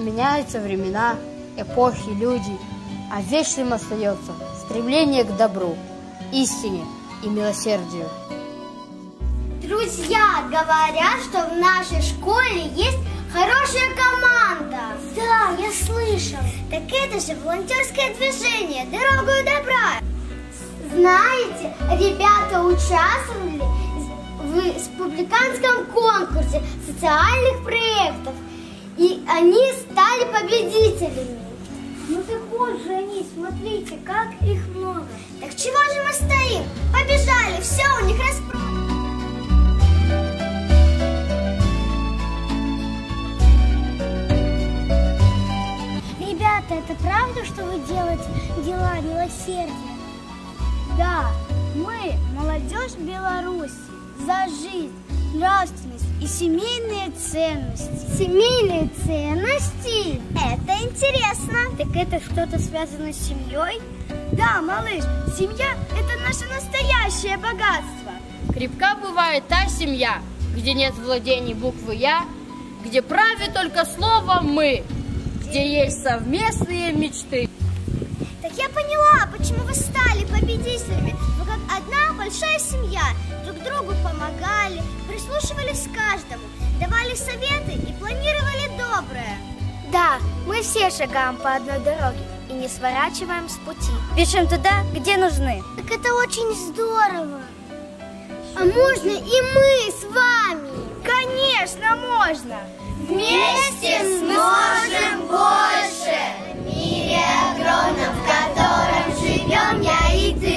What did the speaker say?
меняются времена, эпохи, люди, а вечным остается стремление к добру, истине и милосердию. Друзья говорят, что в нашей школе есть хорошая команда. Да, я слышал. Так это же волонтерское движение «Дорогою добра». Знаете, ребята участвовали в республиканском конкурсе социальных проектов, и они стали победителями. Ну так вот же они, смотрите, как их много. Так чего же мы стоим? Побежали, все у них распродано. Ребята, это правда, что вы делаете дела милосердия? Да, мы, молодежь Беларуси, за жизнь, нравственность и семейные ценности. Семейные ценности? Это интересно. Так это что-то связано с семьей? Да, малыш, семья – это наше настоящее богатство. Крепка бывает та семья, где нет владений буквы «Я», где правит только слово «Мы», где есть совместные мечты. Так я поняла, почему вы стали победителями. Вы как одна большая семья, друг другу помогали, прислушивались к каждому, давали советы и планировали доброе. Да, мы все шагаем по одной дороге и не сворачиваем с пути. Бежим туда, где нужны. Так это очень здорово. А можно и мы с вами? Конечно, можно. Вместе сможем больше. В мире огромном, в котором живем я и ты.